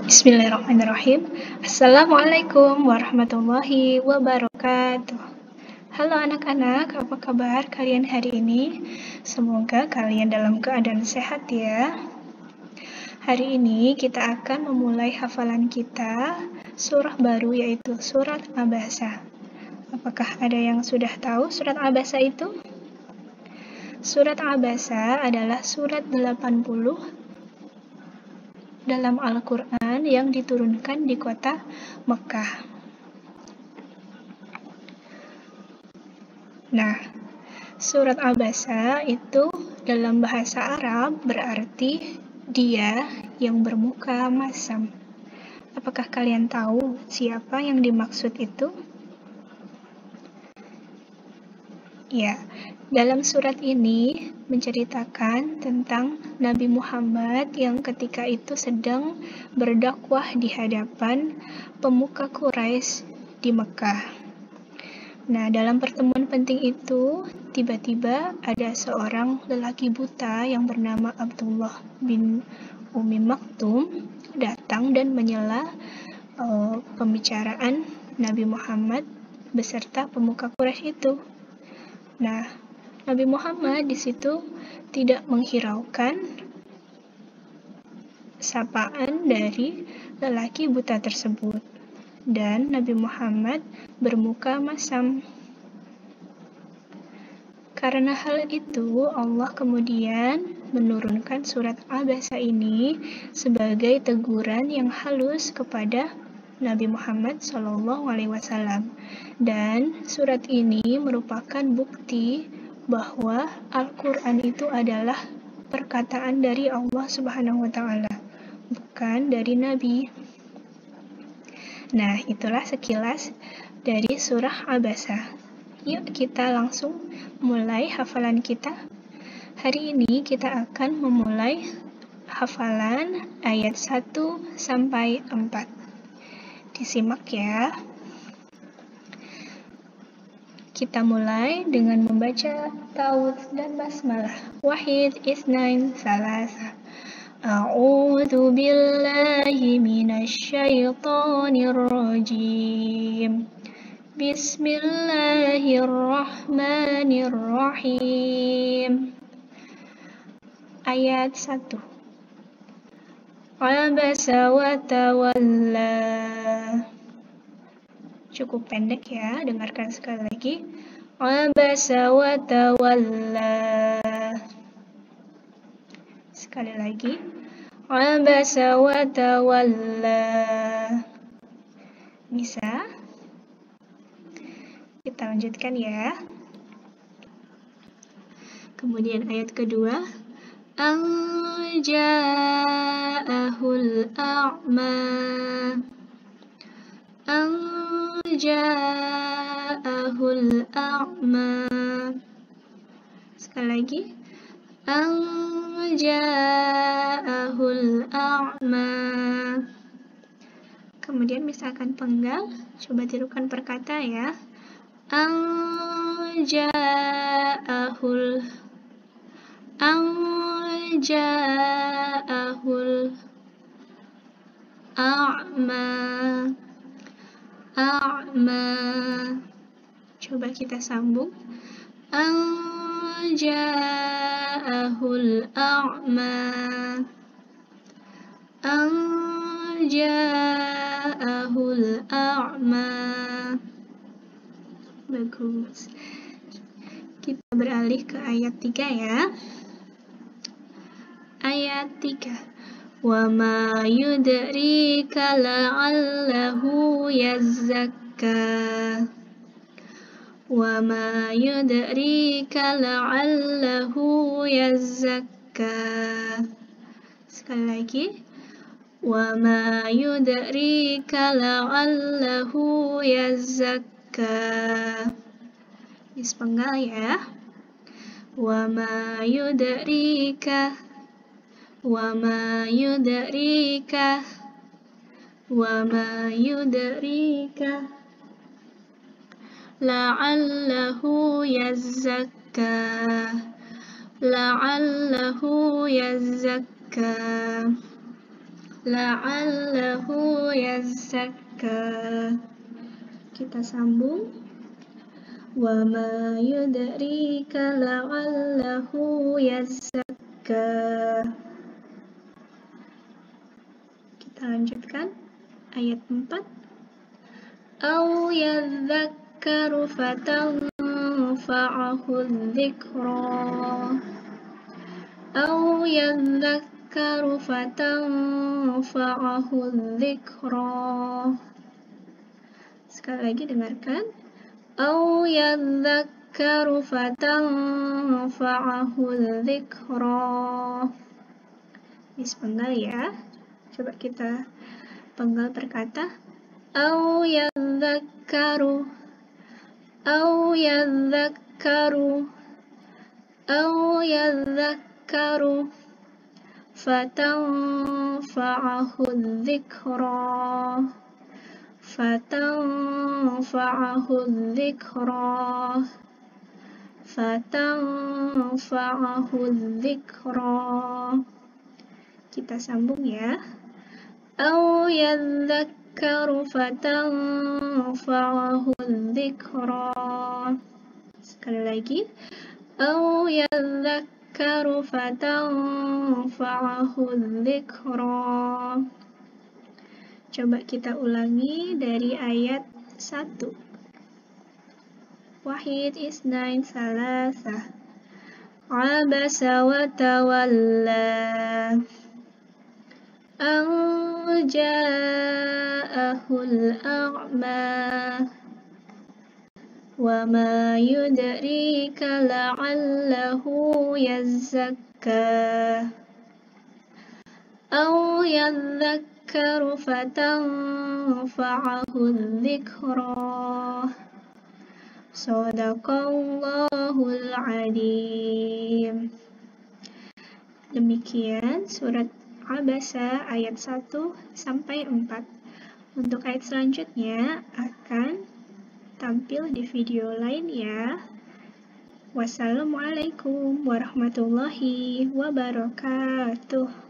Bismillahirrahmanirrahim. Assalamualaikum warahmatullahi wabarakatuh. Halo anak-anak, apa kabar kalian hari ini? Semoga kalian dalam keadaan sehat ya. Hari ini kita akan memulai hafalan kita surah baru yaitu surat Abasa. Apakah ada yang sudah tahu surat Abasa itu? Surat Abasa adalah surat 80 dalam Al-Quran yang diturunkan di kota Mekah. Nah, surat Abasa itu dalam bahasa Arab berarti dia yang bermuka masam. Apakah kalian tahu siapa yang dimaksud itu? Ya, dalam surat ini menceritakan tentang Nabi Muhammad yang ketika itu sedang berdakwah di hadapan pemuka Quraisy di Mekah. Nah, dalam pertemuan penting itu, tiba-tiba ada seorang lelaki buta yang bernama Abdullah bin Umi Maktum datang dan menyela pembicaraan Nabi Muhammad beserta pemuka Quraisy itu. Nah, Nabi Muhammad di situ tidak menghiraukan sapaan dari lelaki buta tersebut, dan Nabi Muhammad bermuka masam. Karena hal itu, Allah kemudian menurunkan surat Abasa ini sebagai teguran yang halus kepada Nabi Muhammad SAW. Dan surat ini merupakan bukti bahwa Al-Quran itu adalah perkataan dari Allah Subhanahu wa Ta'ala, bukan dari Nabi. Nah, itulah sekilas dari surah Abasa. Yuk kita langsung mulai hafalan kita. Hari ini kita akan memulai hafalan ayat 1 sampai 4. Disimak ya. Kita mulai dengan membaca ta'awudz dan basmalah. Wahid, isnain, salasa. A'udzu billahi minasyaitonir rajim. Bismillahirrahmanirrahim. Ayat 1. Abasa wa tawalla. Cukup pendek ya, dengarkan sekali lagi. Abasa wa tawalla. Sekali lagi. Abasa wa tawalla. Bisa? Kita lanjutkan ya. Kemudian ayat kedua. Anja'ahul a'ma. Anja'ahul a'ma. Sekali lagi. Anja'ahul a'ma. Kemudian misalkan penggal, coba tirukan per kata ya. Anja'ahul a'ma. Coba kita sambung. Anja'ahul a'ma. Anja'ahul a'ma. Bagus. Kita beralih ke ayat 3 ya. Ayat 3. Wa ma yudrika la'allahu yazzakka. Wa ma yudrika la'allahu yazzakka. Sekali lagi. Wa ma yudrika la'allahu yazzakka. Dispenggal ya. Wa ma yudrika. Wa ma yudrika. Wa ma yudrika. La'allahu yazzakka. La'allahu yazzakka. la'allahu yazakka. Kita sambung. Wa ma yudrika la'allahu yazakka. Kita lanjutkan ayat 4. Aw yadhakkaru fatanfa'ahu dzikra. Aw yadhakkaru fatanfa'ahu dzikra. Sekali lagi dengarkan. Aw yadhakkaru fatanfa'ahu dzikra. Ini sepenggal ya. Coba kita penggal perkata. Aw yadhakkaru. Aw yadhakkaru. Aw yadhakkaru fatanfa'ahu dzikra. Fatanfa'ahu dzikra. Fatanfa'ahu dzikra. Kita sambung ya. Aw yadhakkaru fatanfa'ahu dzikra. Sekali lagi. Aw yadhakkaru fatanfa'ahu dzikra. Coba kita ulangi dari ayat 1. Wahid, isnain, salasah. Abasa wa tawalla. An ja'ahul a'ma. Wa ma yudrika la'allahu yazakka. Aw yadhakkaru fatanfa'ahu dzikra. Shadaqallahul adzim. Demikian surat Abasa ayat 1 sampai 4. Untuk ayat selanjutnya akan tampil di video lain ya. Wassalamualaikum warahmatullahi wabarakatuh.